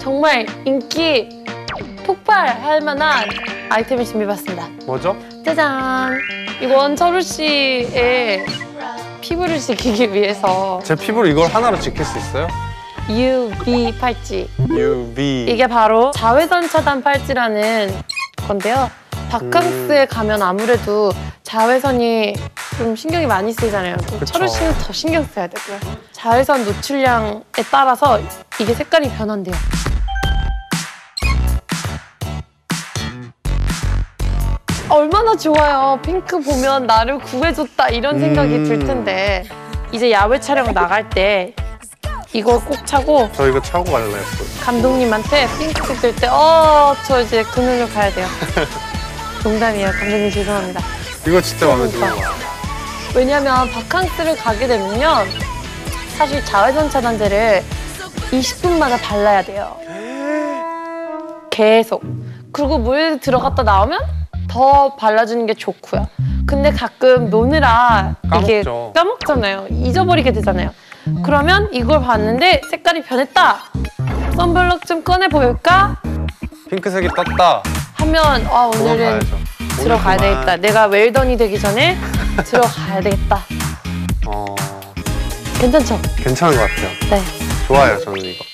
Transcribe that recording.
정말 인기 폭발할 만한 아이템을 준비해봤습니다. 뭐죠? 짜잔! 이건 철우 씨의 피부를 지키기 위해서 제 피부를 이걸 하나로 지킬 수 있어요? UV 팔찌. UV. 이게 바로 자외선 차단 팔찌라는 건데요. 바캉스에 가면 아무래도 자외선이 좀 신경이 많이 쓰이잖아요. 철우 씨는 더 신경 써야 되고요. 자외선 노출량에 따라서 이게 색깔이 변한대요. 얼마나 좋아요. 핑크 보면 나를 구해줬다 이런 생각이 들 텐데 이제 야외 촬영 나갈 때 이걸 꼭 차고 저 이거 차고 갈라 했어요. 감독님한테 핑크색 들 때 저 이제 그늘로 가야 돼요. 농담이에요. 감독님 죄송합니다. 이거 진짜 마음에 들어요. 왜냐면 바캉스를 가게 되면요. 사실 자외선 차단제를 20분마다 발라야 돼요. 계속. 그리고 물에 들어갔다 나오면 더 발라주는 게 좋고요. 근데 가끔 노느라 이게 까먹잖아요. 잊어버리게 되잖아요. 그러면 이걸 봤는데 색깔이 변했다. 선블록 좀 꺼내 볼까? 핑크색이 떴다. 하면 오늘은 들어가야 되겠다. 내가 웰던이 되기 전에 들어가야 되겠다. 괜찮죠? 괜찮은 것 같아요. 네. 좋아요, 저는 이거.